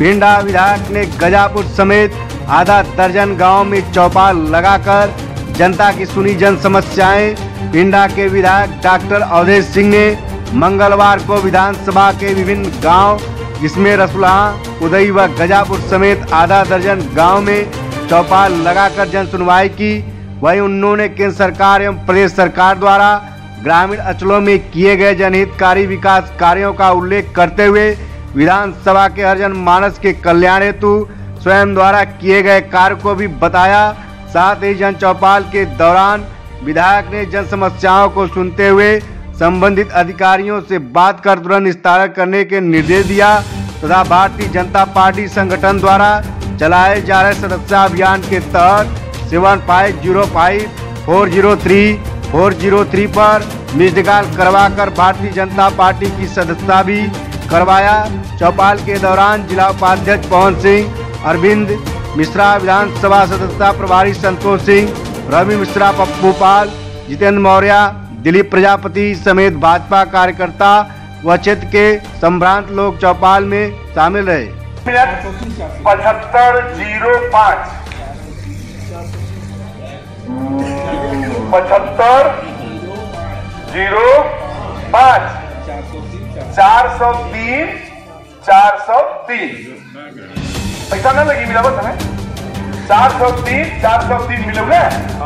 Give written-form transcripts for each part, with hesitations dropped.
पिंडा विधायक ने गजापुर समेत आधा दर्जन गांव में चौपाल लगाकर जनता की सुनी जन समस्याएं। पिंडा के विधायक डॉक्टर अवधेश सिंह ने मंगलवार को विधानसभा के विभिन्न गांव जिसमें रसुल्हा, उदई व गजापुर समेत आधा दर्जन गांव में चौपाल लगाकर जन सुनवाई की। वहीं उन्होंने केंद्र सरकार एवं प्रदेश सरकार द्वारा ग्रामीण अंचलों में किए गए जनहितकारी विकास कार्यों का उल्लेख करते हुए विधानसभा के हर जन मानस के कल्याण हेतु स्वयं द्वारा किए गए कार्य को भी बताया। साथ ही जन चौपाल के दौरान विधायक ने जन समस्याओं को सुनते हुए संबंधित अधिकारियों से बात कर तुरंत निस्तारण करने के निर्देश दिया तथा भारतीय जनता पार्टी संगठन द्वारा चलाए जा रहे सदस्यता अभियान के तहत 7505403403 पर मिस्ड कॉल करवाकर भारतीय जनता पार्टी की सदस्यता भी करवाया। चौपाल के दौरान जिला उपाध्यक्ष पवन सिंह, अरविंद मिश्रा, विधानसभा सदस्यता प्रभारी संतोष सिंह, रवि मिश्रा, पप्पू पाल, जितेंद्र मौर्य, दिलीप प्रजापति समेत भाजपा कार्यकर्ता व क्षेत्र के संभ्रांत लोग चौपाल में शामिल रहे। 7505 403 पैसा ना लगी मिला हमें 403 मिलोगे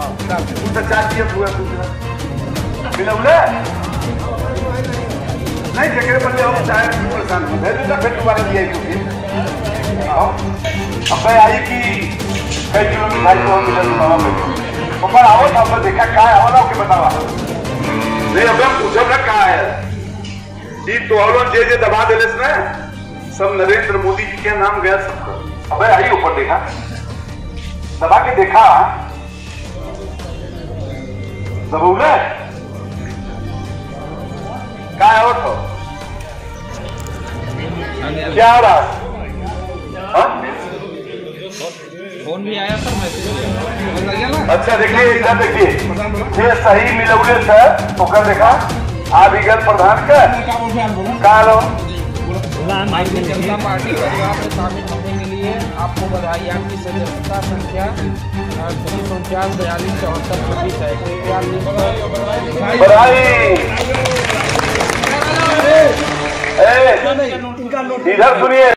मिलोगे नहीं जगह पर जाओ चाहे परेशान हो गए तो फिर दोबारा दिया क्योंकि अब आई कि कई किलो मिठाई को मिला मामा में ऊपर आओ तो हमने देखा क्या है वाला ओके बतावा नहीं अब पूछो ना क्या है ये तो औलों जे दबा देले इसने सब नरेंद्र मोदी जी के नाम गया सबको। अबे आई ऊपर देखा दबा के देखा दबोले क्या है वो क्या हो रहा फोन भी आया था मैसेज। अच्छा देखिए इधर देखिए ये सही मिलौले से तो कर देखा आप इधर प्रधान का लो भारतीय जनता पार्टी परिवार में शामिल होने के लिए आपको बधाई। आपकी सदस्यता संख्या 49427426 है। बधाई। इधर सुनिए।